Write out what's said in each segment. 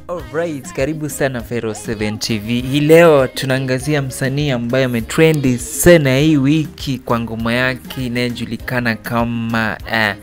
Alright, karibu sana Fero 7 TV. Hii leo tunaangazia msanii ambaye ametrendi sana hii wiki kwa ngoma yake inayojulikana kama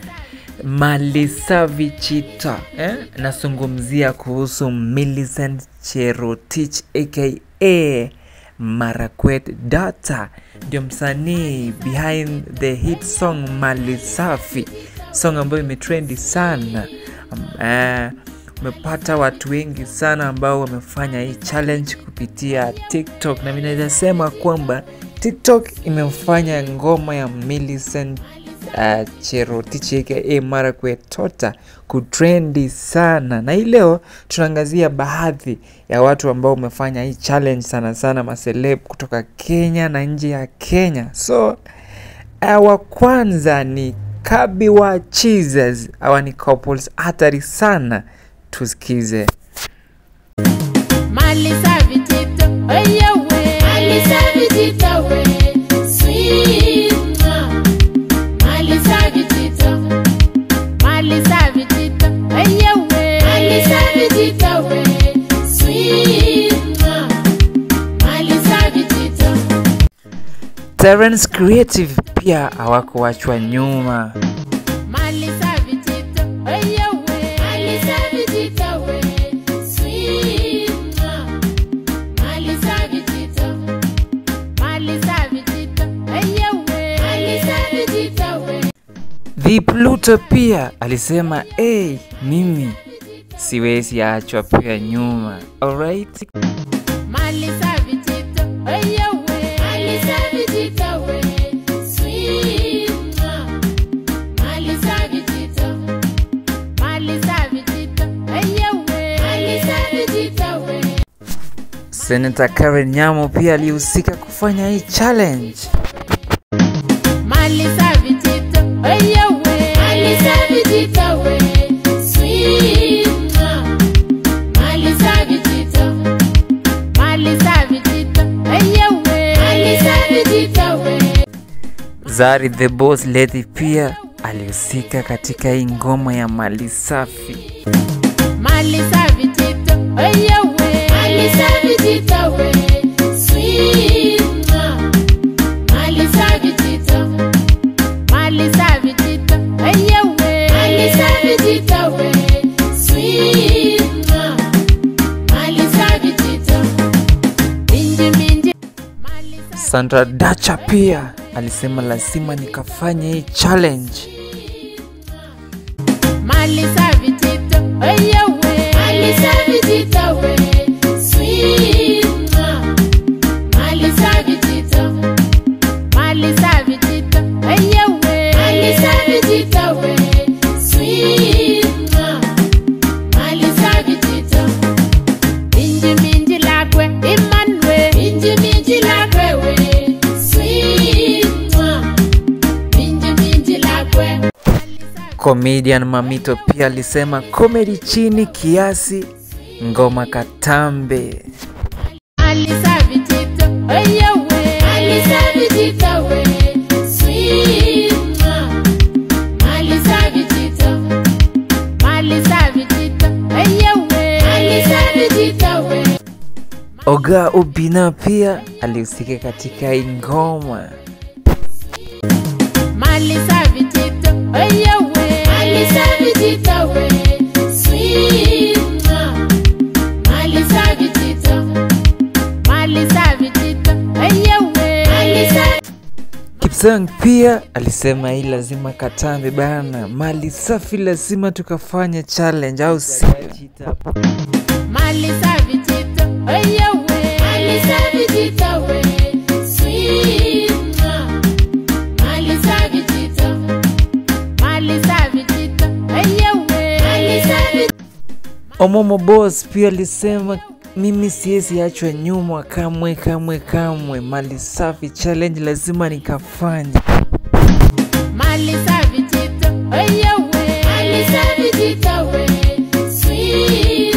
Safi Chita. Nazungumzia kuhusu Millicent Cherotich aka Marakwet Data. Ndio msanii behind the hit song Safi, song ambayo imetrendi sana. Umepata watu wengi sana ambao wamefanya hii challenge kupitia TikTok, na mimi naweza sema kwamba TikTok imefanya ngoma ya Millicent Cherotich aka Marakwet Data kutrendi sana. Na hii leo tunaangazia baadhi ya watu ambao wamefanya hii challenge sana sana, maseleb kutoka Kenya na nje ya Kenya. So wa kwanza ni Kabi wa Cheezes. Hawa ni couples hatari sana, tusikize. Safi Chita, we Safi Chita, we sweet Safi Chita, Safi Chita, we Safi Chita, we sweet Safi Chita. Terence Creative pia hawakuachwa nyuma. Safi Chita, Safi Chita, we sweet Safi Chita, Safi Chita, Safi Chita, we. The Pluto pia alisema mimi siwezi achwa pia nyuma. Alright. Safi Chita, Safi Chita, we sweet Safi Chita, Safi Chita, Safi Chita, we. Senator Nyamu pia alihusika kufanya hii challenge. Safi Chita, Safi Chita, we sweet Safi Chita, Safi Chita, Safi Chita, we. Zari the Boss Lady pia alihusika katika hii ngoma ya Safi. Safi Chita, Safi Chita, we sweet Safi Chita, Safi Chita, Safi Chita, we sweet Safi Chita. Minji Sandra Dacha pia alisema lazima nikafanya hii challenge. Safi Chita, Safi Chita, we sweet Safi Chita, Safi Chita, Safi Chita, we sweet Safi Chita. Minji lakwe imanwe, minji lakwe we sweet minji lakwe. Comedian Mamito pia alisema comedy chini kiasi, ngoma katambe. Safi Chita, Safi Chita, we sweet Safi Chita, Safi Chita, Safi Chita, we. Oga Obina pia alihusika katika hii ngoma. Safi Chita, Safi Chita, we sweet Safi Chita, Safi Chita, Kipsang pia alisema hii lazima katambe bana, Safi lazima tukafanya challenge au si? Safi Chita, Safi Chita, we sweet Safi Chita, Safi Chita, Safi. Omomo Boss pia alisema mimi siwezi achwa nyuma kamwe. Safi challenge lazima nikafanye. Safi Chita, Safi Chita, we sweet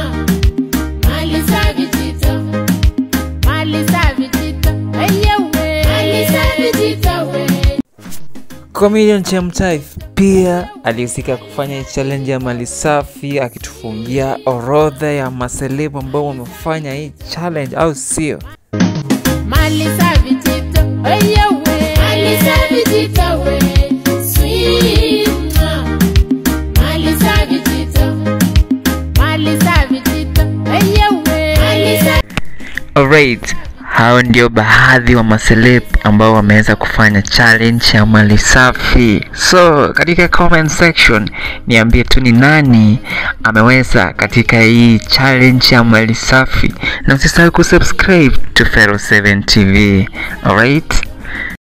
Safi Chita, Safi Chita, Safi Chita, we. Comedian Chamtai pia alihusika kufanya hii challenge ya mali safi, akitufungia orodha ya maselebu ambao wamefanya hii challenge, au sio? Mali Safi TikTok, oyewe. Mali Safi TikTok, we sweet. Mali Safi TikTok, Mali Safi TikTok, oyewe. Mali Safi. Alright, hao ndio baadhi wa maseleb ambao wameweza kufanya challenge ya mali safi. So katika comment section niambie tu ni nani ameweza katika hii challenge ya mali safi, na usisahau kusubscribe to Pharaoh 7 TV. Alright.